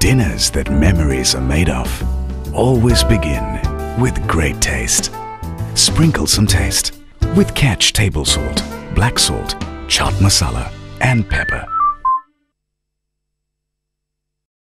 Dinners that memories are made of always begin with great taste. Sprinkle some taste with Catch table salt, black salt, chaat masala and pepper.